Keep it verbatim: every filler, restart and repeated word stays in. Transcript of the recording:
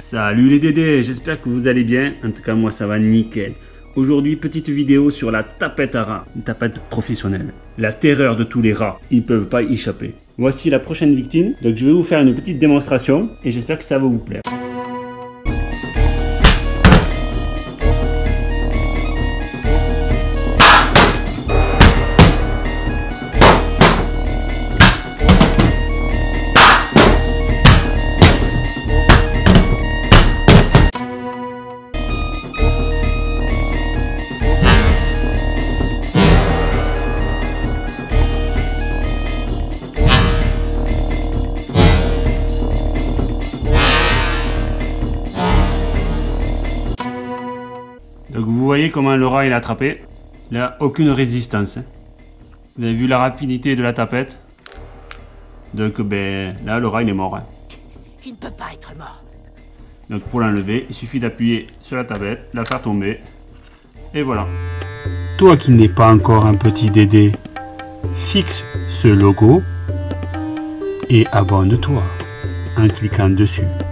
Salut les dédés, j'espère que vous allez bien. En tout cas moi ça va nickel. Aujourd'hui petite vidéo sur la tapette à rats, une tapette professionnelle. La terreur de tous les rats, ils ne peuvent pas y échapper. Voici la prochaine victime, donc je vais vous faire une petite démonstration et j'espère que ça va vous plaire. Donc vous voyez comment le rat il a attrapé. Il n'a aucune résistance. Vous avez vu la rapidité de la tapette. Donc ben là le rat il est mort. Il ne peut pas être mort. Donc pour l'enlever, il suffit d'appuyer sur la tablette, la faire tomber. Et voilà. Toi qui n'es pas encore un petit dédé, fixe ce logo et abonne-toi en cliquant dessus.